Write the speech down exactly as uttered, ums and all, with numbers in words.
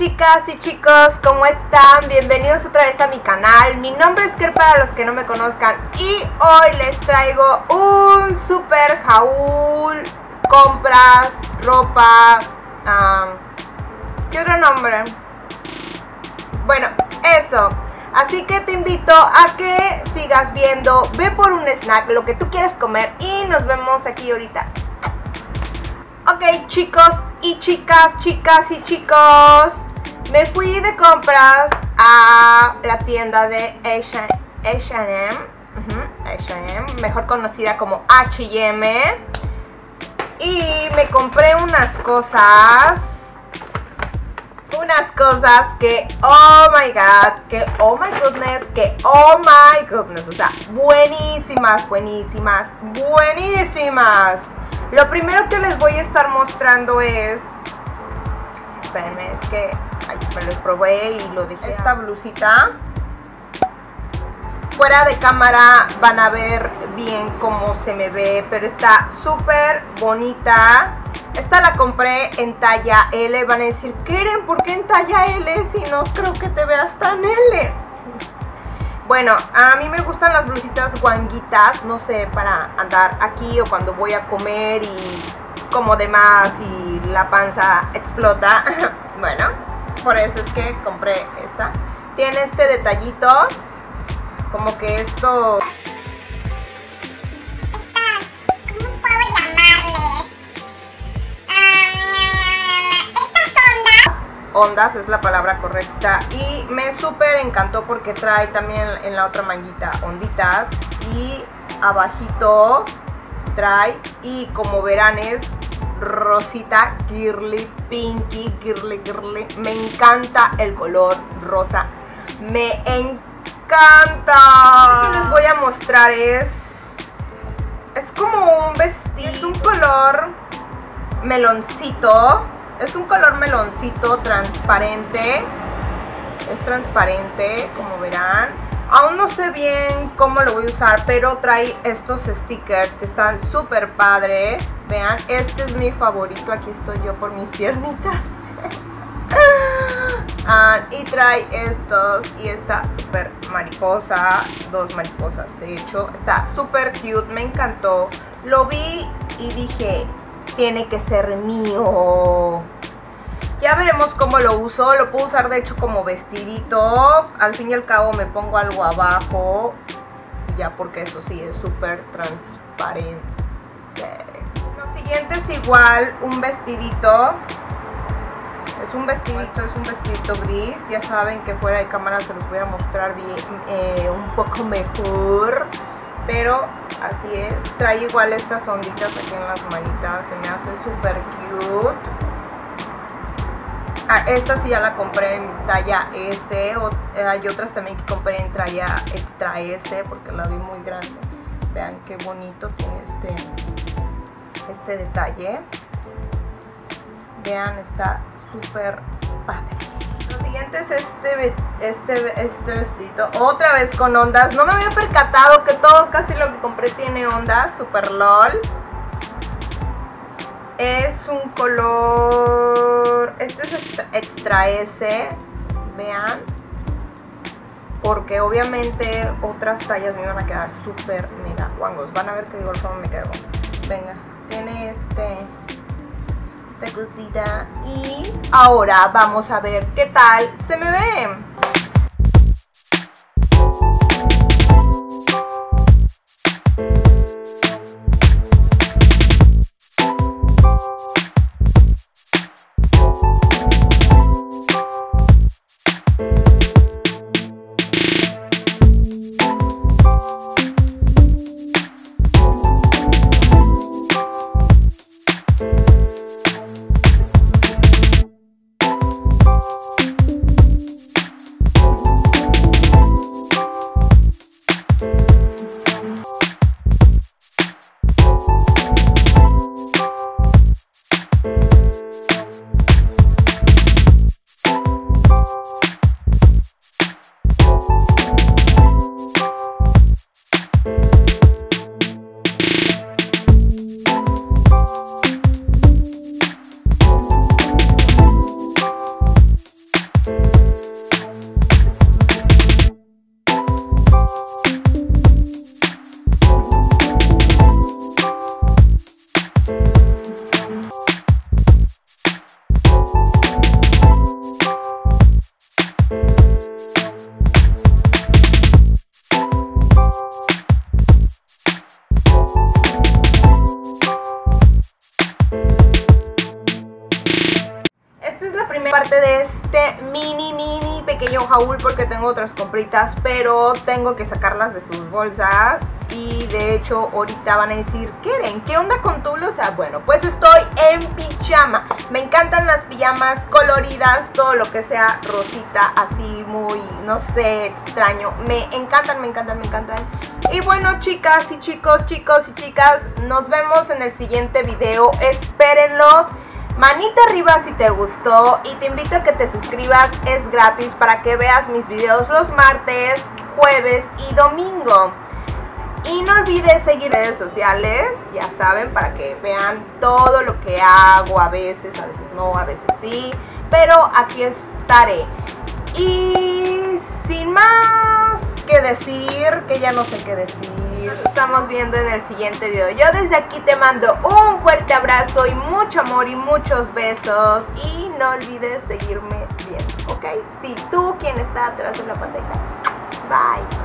chicas y chicos, ¿cómo están? Bienvenidos otra vez a mi canal. Mi nombre es Ker para los que no me conozcan y hoy les traigo un super haul, compras, ropa, um, ¿qué otro nombre? Bueno, eso. Así que te invito a que sigas viendo, ve por un snack, lo que tú quieras comer y nos vemos aquí ahorita. Ok, chicos y chicas, chicas y chicos, me fui de compras a la tienda de H and M, uh-huh, H and M, mejor conocida como H y M, y me compré unas cosas, unas cosas que, oh my god, que oh my goodness, que oh my goodness, o sea, buenísimas, buenísimas, buenísimas. Lo primero que les voy a estar mostrando es, espérenme, es que ay, me lo probé y lo dije. Esta blusita, fuera de cámara van a ver bien cómo se me ve, pero está súper bonita. Esta la compré en talla L. Van a decir, Keren, ¿por qué en talla L si no creo que te veas tan L? Bueno, a mí me gustan las blusitas guanguitas, no sé, para andar aquí o cuando voy a comer y como de más y la panza explota. Bueno, por eso es que compré esta. Tiene este detallito, como que esto... ¿Cómo puedo llamarle? Estas ondas. Ondas es la palabra correcta y me súper encantó porque trae también en la otra manguita onditas y abajito trae, y como verán es rosita, girly, pinky, girly, girly. Me encanta el color rosa, me encanta. Lo que les voy a mostrar es es como un vestido, es un color meloncito. Es un color meloncito transparente. Es transparente, como verán. Aún no sé bien cómo lo voy a usar, pero trae estos stickers que están súper padre. Vean, este es mi favorito. Aquí estoy yo por mis piernitas. ah, y trae estos. Y está súper mariposa. Dos mariposas, de hecho. Está súper cute, me encantó. Lo vi y dije... tiene que ser mío. Ya veremos cómo lo uso. Lo puedo usar de hecho como vestidito. Al fin y al cabo me pongo algo abajo. Y ya, porque eso sí es súper transparente. Lo siguiente es igual un vestidito. Es un vestidito, es un vestidito gris. Ya saben que fuera de cámara se los voy a mostrar bien, eh, un poco mejor. Pero así es, trae igual estas onditas aquí en las manitas, se me hace súper cute. Ah, esta sí ya la compré en talla S, o, eh, hay otras también que compré en talla extra S porque la vi muy grande. Vean qué bonito tiene este, este detalle. Vean, está súper padre. Lo siguiente es este, este, este vestidito, otra vez con ondas. No me había percatado que todo, casi lo que compré tiene ondas, super lol. Es un color, este es extra, extra S, vean. Porque obviamente otras tallas me iban a quedar súper mega guangos. Van a ver que de igual forma me quedo. Venga, tiene este... cosita. Y ahora vamos a ver qué tal se me ve. este mini, mini, pequeño haul porque tengo otras compritas, pero tengo que sacarlas de sus bolsas. Y de hecho ahorita van a decir, ¿Keren, qué onda con tu blusa? Bueno, pues estoy en pijama. Me encantan las pijamas coloridas, todo lo que sea rosita, así muy, no sé, extraño. Me encantan, me encantan, me encantan. Y bueno, chicas y chicos, chicos y chicas, nos vemos en el siguiente video. Espérenlo. Manita arriba si te gustó y te invito a que te suscribas, es gratis, para que veas mis videos los martes, jueves y domingo. Y no olvides seguir redes sociales, ya saben, para que vean todo lo que hago, a veces, a veces no, a veces sí, pero aquí estaré. Y sin más que decir, que ya no sé qué decir, estamos viendo en el siguiente video. Yo desde aquí te mando un fuerte abrazo y mucho amor y muchos besos. Y no olvides seguirme viendo, ¿ok? Sí, tú quien está atrás de la pantalla. Bye.